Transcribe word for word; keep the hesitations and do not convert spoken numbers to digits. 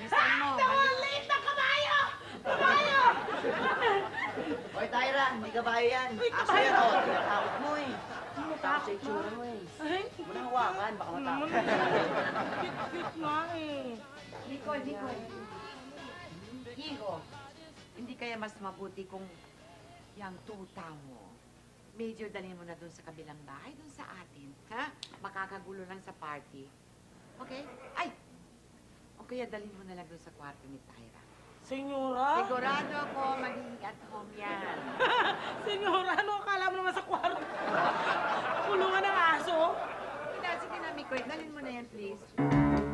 Bilisan mo. Ang liit ng kabayo! Kabayo! Hoy, Tyra, hindi ka bayo yan. Uy, Aso kabayo! yan, oh. Tinatakot mo eh. Ano Takot sa itsura mo eh. Ay, Huwag mo na hawakan, baka matakot. cute-cute nga eh. Nicole, Nicole. Higo, hindi kaya mas mabuti kung yung tuta mo, medyo dalhin mo na dun sa kabilang bahay, dun sa atin. Ha? Makakagulo lang sa party. Okay? Ay! O kaya dalhin mo na lang dun sa kwarto ni Tyra. Senyora? Sigurado ako magiging at home yan. Senyora, ano akala mo naman sa kwarto? Kulungan ng aso? Sige na, sige na, Mikoy. Dalhin mo na yan, please.